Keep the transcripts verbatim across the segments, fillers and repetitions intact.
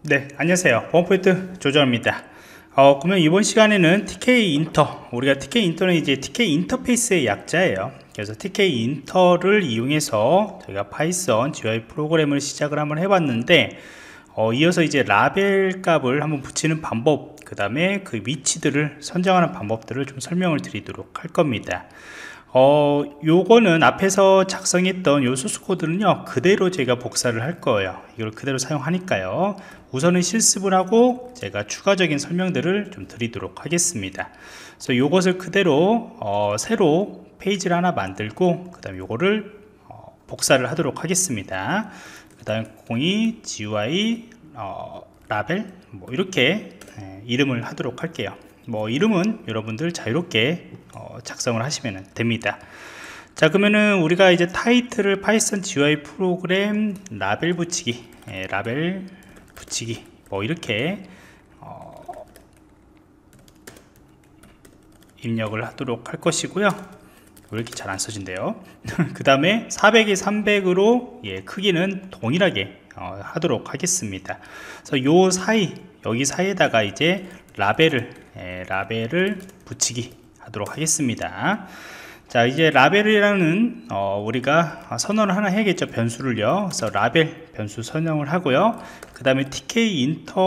네, 안녕하세요. 보안포인트 조정입니다. 어, 그러면 이번 시간에는 티케이 인터, 우리가 티케이 인터는 이제 티케이 인터페이스의 약자예요. 그래서 티케이 인터를 이용해서 저희가 파이썬 지유아이 프로그램을 시작을 한번 해봤는데, 어, 이어서 이제 라벨 값을 한번 붙이는 방법, 그 다음에 그 위치들을 선정하는 방법들을 좀 설명을 드리도록 할 겁니다. 어, 요거는 앞에서 작성했던 요 소스 코드는요, 그대로 제가 복사를 할 거예요. 이걸 그대로 사용하니까요. 우선은 실습을 하고 제가 추가적인 설명들을 좀 드리도록 하겠습니다. 그래서 요것을 그대로 어, 새로 페이지를 하나 만들고, 그 다음에 요거를 어, 복사를 하도록 하겠습니다. 그 다음에 공이 지유아이 어, 라벨 뭐 이렇게 예, 이름을 하도록 할게요. 뭐 이름은 여러분들 자유롭게 어, 작성을 하시면 됩니다. 자, 그러면은 우리가 이제 타이틀을 파이썬 지유아이 프로그램 라벨 붙이기, 예, 라벨 붙이기 뭐 이렇게 어, 입력을 하도록 할 것이고요. 왜 이렇게 잘 안 써진대요? 그 다음에 사백이 삼백으로 예, 크기는 동일하게 어, 하도록 하겠습니다. 그래서 요 사이, 여기 사이에다가 이제 라벨을 예, 라벨을 붙이기 하도록 하겠습니다. 자, 이제 라벨이라는 어, 우리가 선언을 하나 해야겠죠. 변수를요. 그래서 라벨 변수 선언을 하고요. 그 다음에 티케이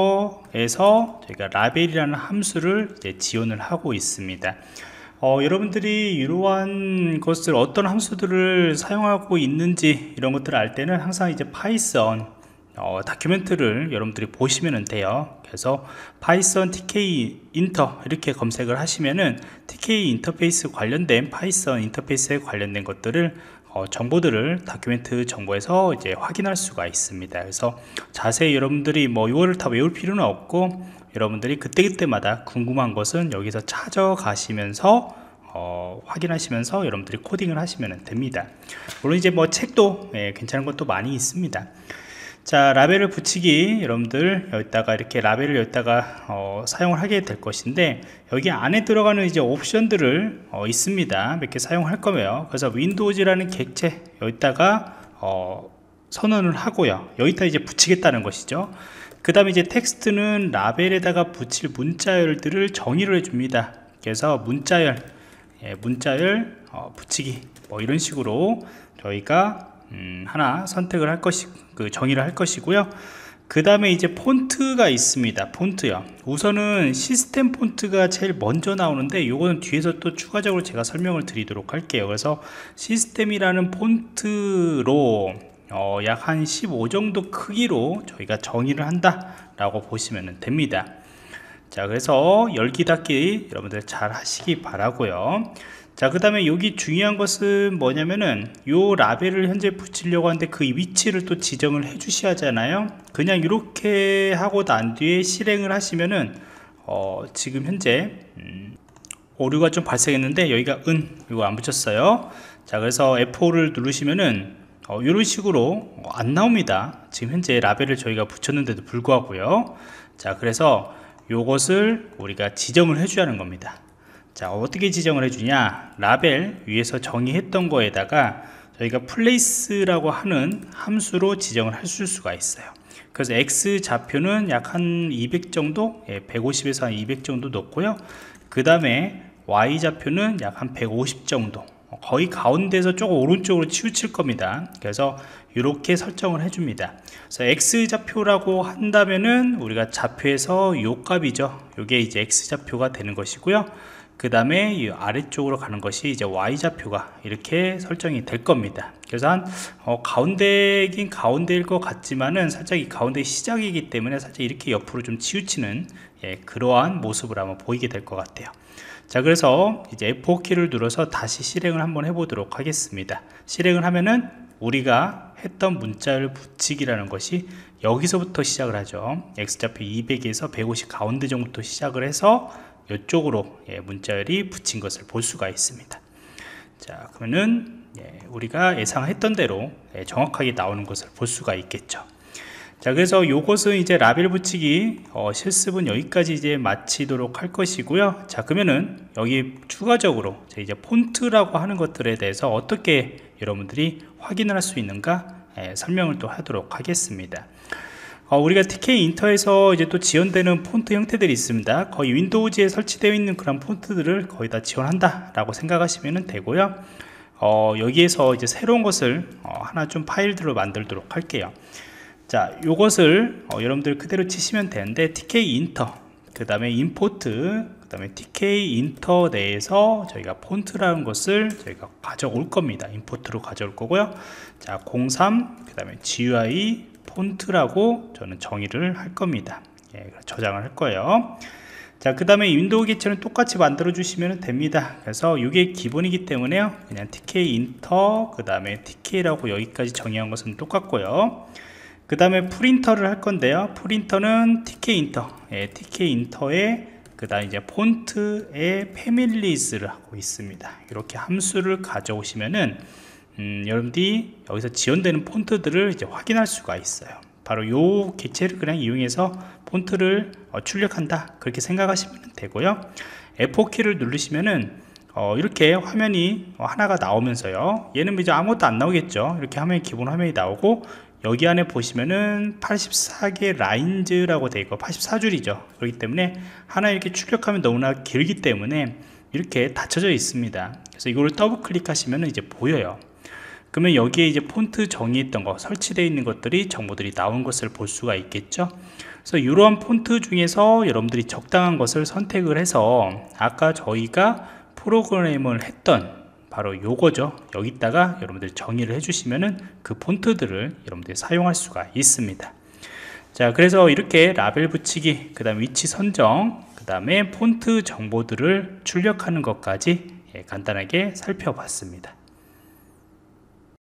인터에서 저희가 라벨이라는 함수를 이제 지원을 하고 있습니다. 어, 여러분들이 이러한 것을 어떤 함수들을 사용하고 있는지 이런 것들을 알 때는 항상 이제 파이썬 어, 다큐멘트를 여러분들이 보시면 돼요. 그래서 파이썬 티케이 인터 이렇게 검색을 하시면은 티케이 인터페이스 관련된 파이썬 인터페이스에 관련된 것들을 어, 정보들을 다큐멘트 정보에서 이제 확인할 수가 있습니다. 그래서 자세히 여러분들이 뭐 이거를 다 외울 필요는 없고, 여러분들이 그때그때마다 궁금한 것은 여기서 찾아가시면서 어, 확인하시면서 여러분들이 코딩을 하시면 됩니다. 물론 이제 뭐 책도 예, 괜찮은 것도 많이 있습니다. 자, 라벨을 붙이기, 여러분들 여기다가 이렇게 라벨을 여기다가 어, 사용을 하게 될 것인데, 여기 안에 들어가는 이제 옵션들을 어, 있습니다. 몇 개 사용할 거예요. 그래서 윈도우즈라는 객체 여기다가 어, 선언을 하고요. 여기다 이제 붙이겠다는 것이죠. 그 다음에 이제 텍스트는 라벨에다가 붙일 문자열들을 정의를 해줍니다. 그래서 문자열, 예, 문자열 어, 붙이기 뭐 이런 식으로 저희가 음, 하나 선택을 할 것이, 그 정의를 할 것이고요. 그 다음에 이제 폰트가 있습니다. 폰트요. 우선은 시스템 폰트가 제일 먼저 나오는데, 요거는 뒤에서 또 추가적으로 제가 설명을 드리도록 할게요. 그래서 시스템이라는 폰트로 어, 약 한 십오 정도 크기로 저희가 정의를 한다 라고 보시면 됩니다. 자, 그래서 열기 닫기 여러분들 잘 하시기 바라고요. 자, 그 다음에 여기 중요한 것은 뭐냐면은 요 라벨을 현재 붙이려고 하는데 그 위치를 또 지정을 해 주셔야 하잖아요. 그냥 이렇게 하고 난 뒤에 실행을 하시면은 어, 지금 현재 음, 오류가 좀 발생했는데 여기가 은 이거 안 붙였어요. 자, 그래서 에프 오를 누르시면은 어, 이런 식으로 안 나옵니다. 지금 현재 라벨을 저희가 붙였는데도 불구하고요. 자, 그래서 요것을 우리가 지정을 해 줘야 하는 겁니다. 자, 어떻게 지정을 해주냐, 라벨 위에서 정의했던 거에다가 저희가 플레이스라고 하는 함수로 지정을 할 수가 있어요. 그래서 X 좌표는 약 한 이백 정도, 예, 백오십에서 한 이백 정도 넣고요. 그 다음에 Y 좌표는 약 한 백오십 정도, 거의 가운데에서 조금 오른쪽으로 치우칠 겁니다. 그래서 이렇게 설정을 해줍니다. 그래서 X 좌표라고 한다면은 우리가 좌표에서 요 값이죠. 요게 이제 X 좌표가 되는 것이고요. 그 다음에 이 아래쪽으로 가는 것이 이제 Y 좌표가 이렇게 설정이 될 겁니다. 그래서 한 어, 가운데긴 가운데일 것 같지만은 살짝 이 가운데 시작이기 때문에 살짝 이렇게 옆으로 좀 치우치는 예, 그러한 모습을 한번 보이게 될 것 같아요. 자, 그래서 이제 에프 오 키를 눌러서 다시 실행을 한번 해보도록 하겠습니다. 실행을 하면은 우리가 했던 문자열 붙이기라는 것이 여기서부터 시작을 하죠. X좌표 이백에서 백오십 가운데 정도부터 시작을 해서 이쪽으로 예, 문자열이 붙인 것을 볼 수가 있습니다. 자, 그러면은 예, 우리가 예상했던 대로 예, 정확하게 나오는 것을 볼 수가 있겠죠. 자, 그래서 요것은 이제 라벨 붙이기 어, 실습은 여기까지 이제 마치도록 할 것이고요. 자, 그러면은 여기 추가적으로 이제 폰트라고 하는 것들에 대해서 어떻게 여러분들이 확인을 할 수 있는가 예, 설명을 또 하도록 하겠습니다. 어, 우리가 티케이 인터에서 이제 또 지원되는 폰트 형태들이 있습니다. 거의 윈도우즈에 설치되어 있는 그런 폰트들을 거의 다 지원한다 라고 생각하시면 되고요. 어, 여기에서 이제 새로운 것을 어, 하나 좀 파일들로 만들도록 할게요. 자, 요것을 어, 여러분들 그대로 치시면 되는데 티케이 인터, 그 다음에 임포트, 그 다음에 티케이 인터 내에서 저희가 폰트라는 것을 저희가 가져올 겁니다. 임포트로 가져올 거고요. 자, 공삼, 그 다음에 지유아이 폰트라고 저는 정의를 할 겁니다. 예, 저장을 할 거예요. 자, 그 다음에 윈도우 개체는 똑같이 만들어 주시면 됩니다. 그래서 이게 기본이기 때문에요, 그냥 티케이 인터, 그 다음에 티케이라고 여기까지 정의한 것은 똑같고요. 그 다음에 프린터를 할 건데요, 프린터는 티케이 인터, 예, 티케이 인터에 그 다음 이제 폰트의 패밀리즈를 하고 있습니다. 이렇게 함수를 가져오시면은 음, 여러분들이 여기서 지원되는 폰트들을 이제 확인할 수가 있어요. 바로 요 개체를 그냥 이용해서 폰트를 어, 출력한다, 그렇게 생각하시면 되고요. 에프 오 키를 누르시면은 어, 이렇게 화면이 어, 하나가 나오면서요, 얘는 이제 아무것도 안 나오겠죠. 이렇게 화면이 기본 화면이 나오고, 여기 안에 보시면은 팔십사 개 라인즈라고 되어 있고 팔십사 줄이죠. 그렇기 때문에 하나 이렇게 출력하면 너무나 길기 때문에 이렇게 닫혀져 있습니다. 그래서 이걸 더블 클릭하시면 이제 보여요. 그러면 여기에 이제 폰트 정의했던 거, 설치되어 있는 것들이 정보들이 나온 것을 볼 수가 있겠죠. 그래서 이러한 폰트 중에서 여러분들이 적당한 것을 선택을 해서 아까 저희가 프로그램을 했던 바로 요거죠. 여기다가 여러분들이 정의를 해주시면은 그 폰트들을 여러분들이 사용할 수가 있습니다. 자, 그래서 이렇게 라벨 붙이기, 그 다음 위치 선정, 그 다음에 폰트 정보들을 출력하는 것까지 예, 간단하게 살펴봤습니다.